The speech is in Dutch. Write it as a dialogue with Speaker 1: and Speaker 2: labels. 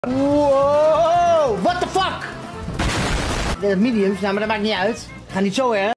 Speaker 1: Wow, what the fuck? Mediums, nou maar dat maakt niet uit. Ga niet zo, hè.